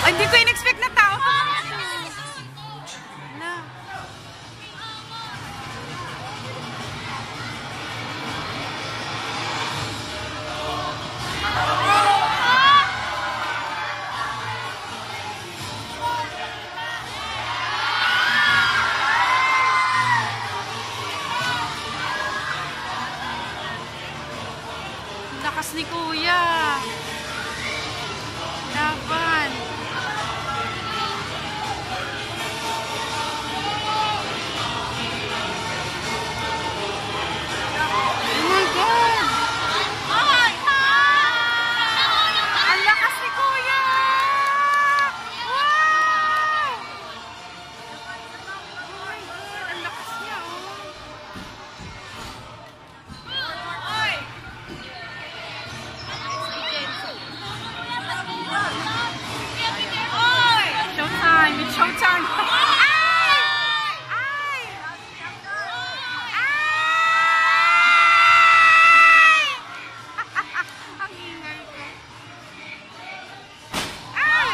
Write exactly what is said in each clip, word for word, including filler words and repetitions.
Hindi ko in-expect na tao. Na. Lakas ni Kuya. Laban. Oh my God. Ang lakas ni Kuya. Wow. Oh my God. Ang lakas niya. Showtime! It's showtime! Ay! Ay! Ay! Ang ingay ko. Ay!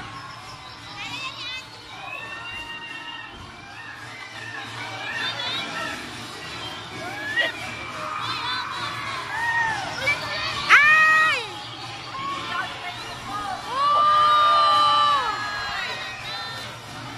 Ay! Oh!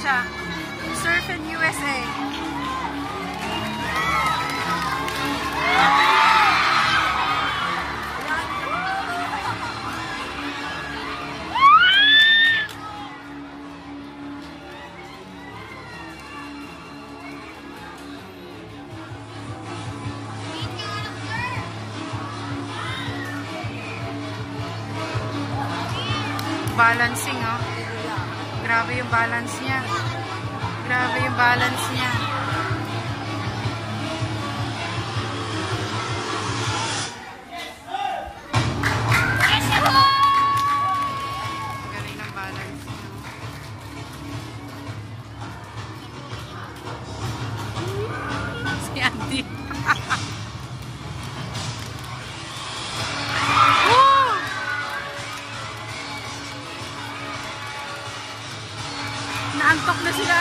siya. Surfing U S A. Balancing, oh. Grabe yung balance niya. Grabe yung balance niya. Galing ng balance niya. Si Andy. Naantok na sila.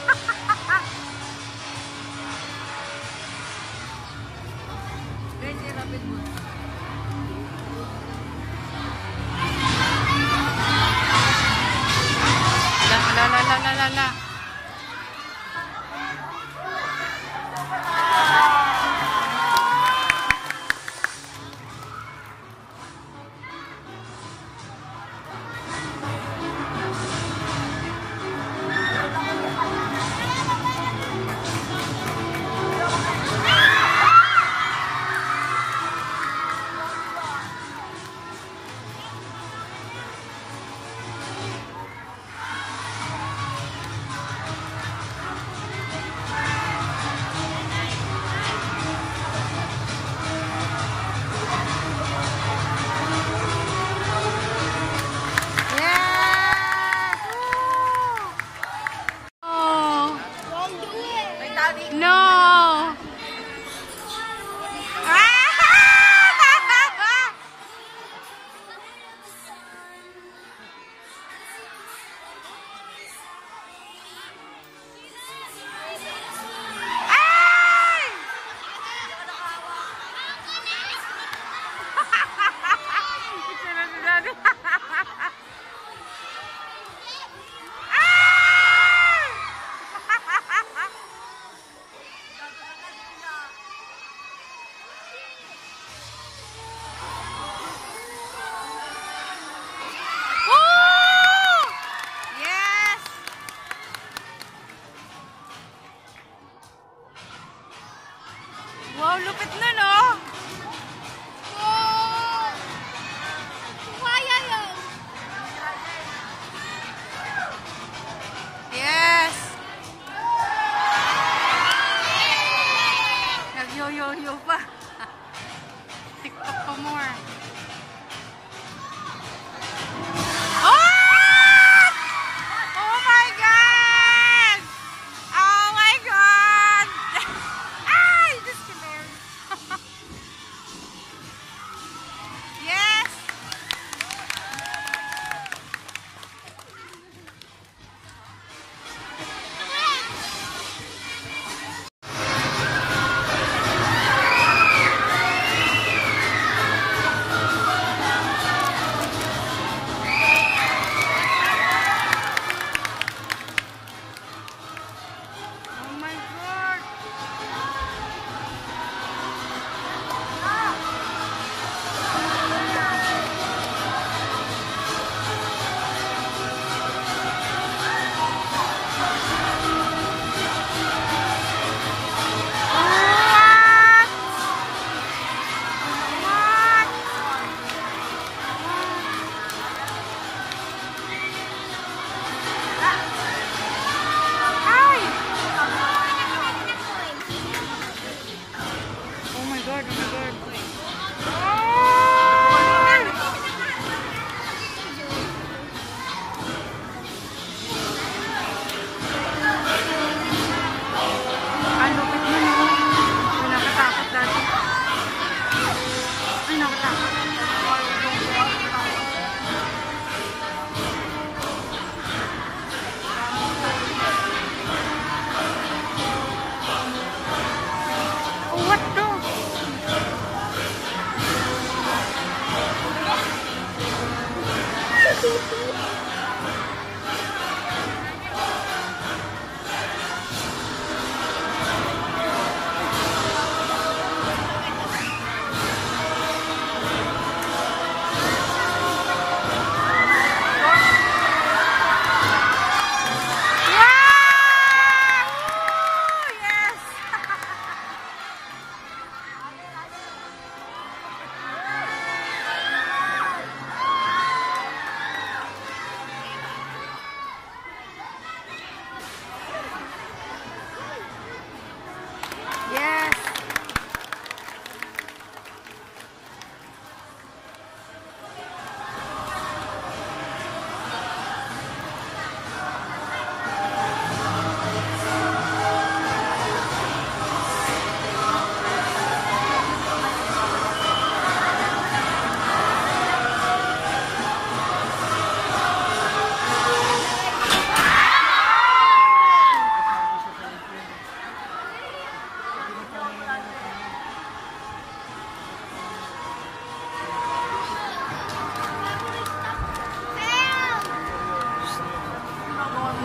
Ready, rapid mo. La la la la la la la. No. Wow, lupit na, no? Wow! Kaya yun! Yes! Nag-yo-yo-yo pa. TikTok pa more.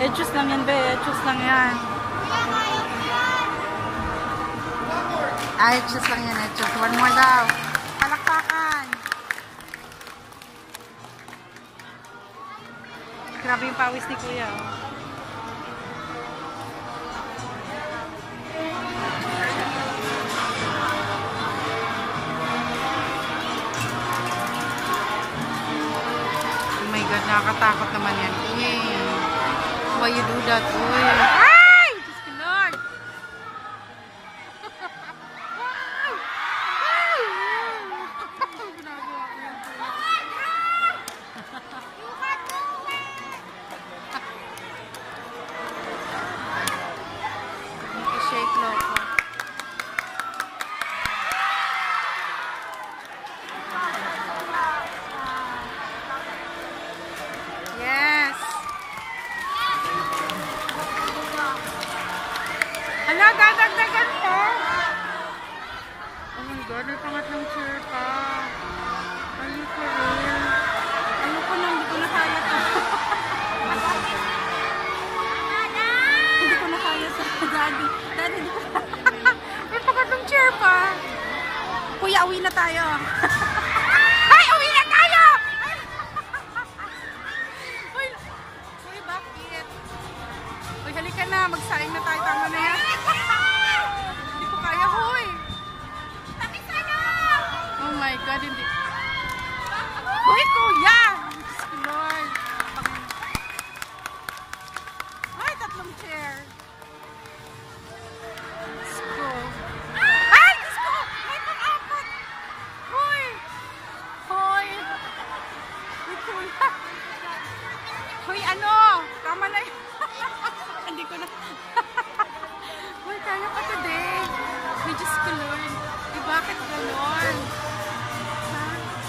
Etchos lang yan, be. Etchos lang yan. Ah, etchos lang yan, etchos. One more daw. Palakpakan. Grabe yung pawis ni Kuya. Oh my God, nakakatakot naman yan. Uy. Why you do that? Uy. Ay! Diyos ko, Lord! Shake loko. Yes. Hala, dadagdagan mo. Oh my God, may pangatlong chair pa. Ayun ko rin. Ayun ko na, hindi ko na kaya to. Hindi ko na kaya sa daddy. Daddy, hindi ko na. May pangatlong chair pa. Kuya, uwi na tayo. Ay, uwi na tayo! Uy, uy, bakit? Uy, halika na. Magsaing na tayo. Tama na yan. Hindi ko kaya, huy. Oh my God, hindi. Huy, kuya! Diyos ko, Lord. Ay, tatlong chair. Diyos ko. Ay, Diyos ko! May pang-apat. Huy! Huy! Huy, kuya. Huy, ano? Tama na yun. Hindi ko na. Huy, kaya pa today. Huy, Diyos ko, Lord. Eh, bakit ganon? Ha?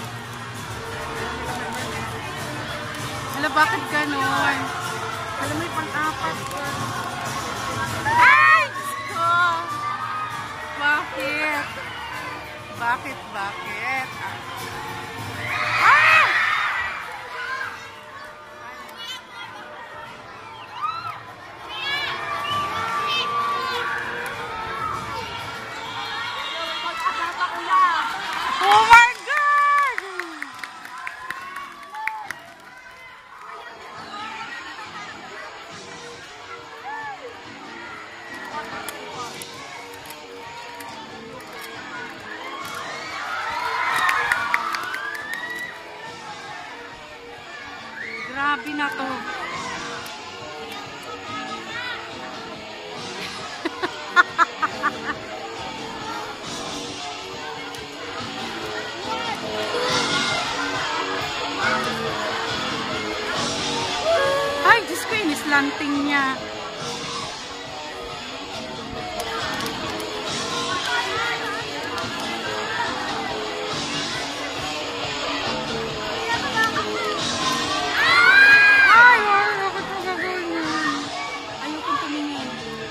Hala, bakit ganon? Hala, may pang-apat ko. Ay! Diyos ko! Bakit? Bakit? Bakit? Ah! Oh my God! Grabe na to. Ay, Diyos ko, inislanting niya. Ay, wala ko ito gagawin. Ayokong tumingin.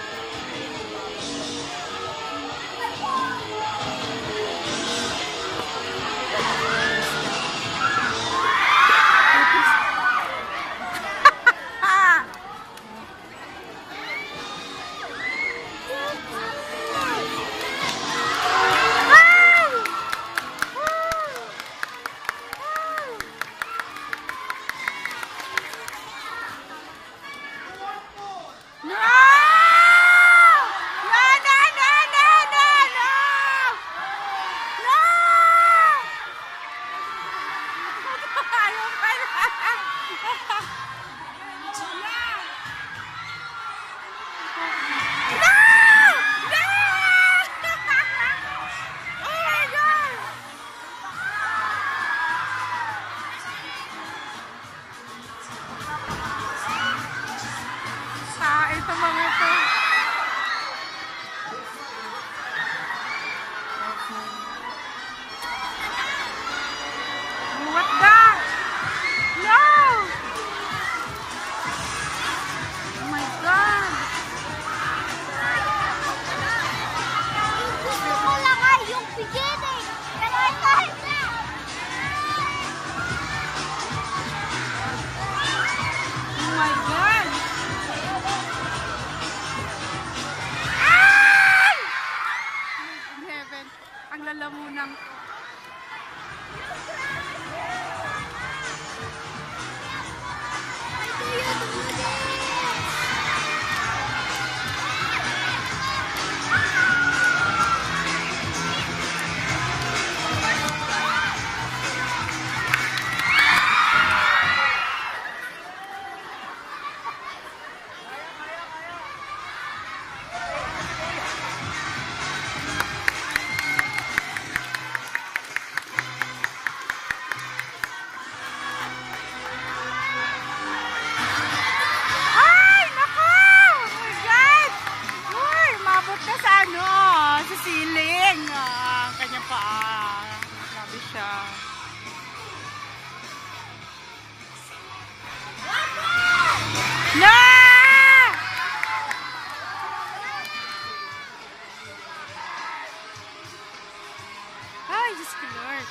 Ito mga to. What the? No! Siling ang kanyang paa. Grabe siya. No! Ay, Diyos ko Lord.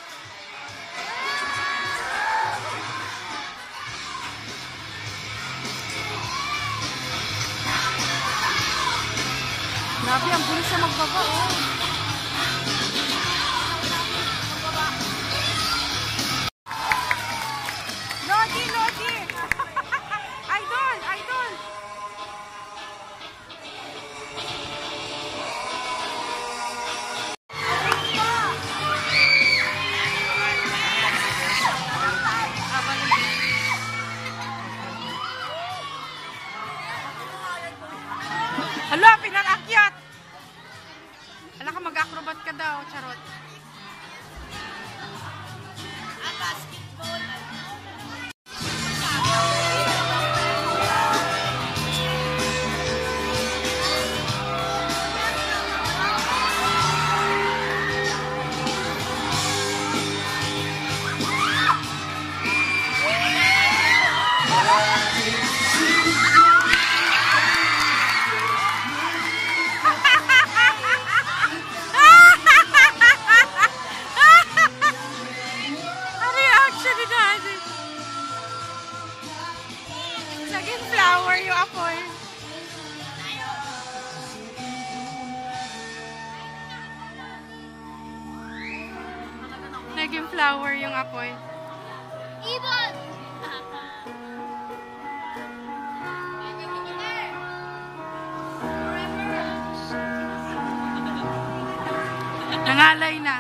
Grabe, ang bilis siya magbaba, oh. Lodi, Lodi! Idol, idol! Hala, pinag-akyat! Hala ka, mag-acrobat ka daw, charot. Ah, basketball. Naging flower yung apoy. Naging flower yung apoy. Ibon! Nangalay na.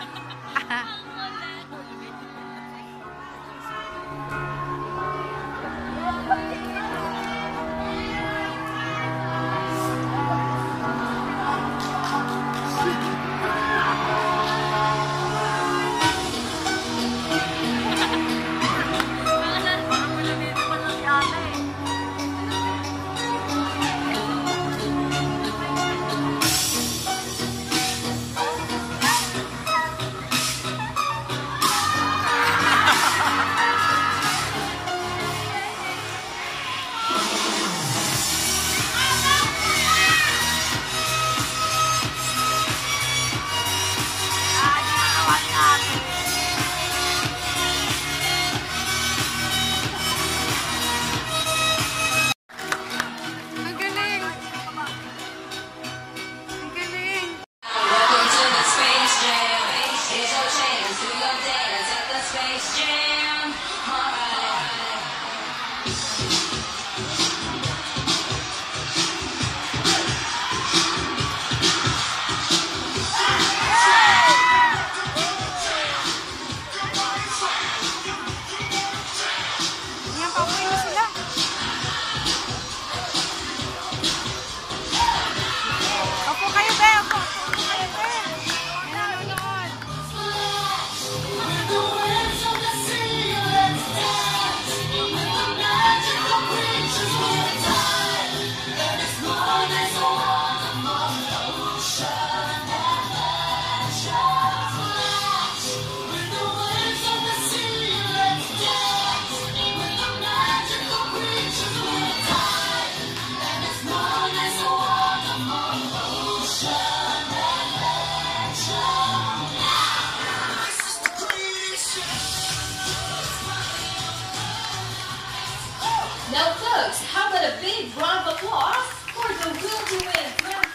Now folks, how about a big round of applause for the Will You Win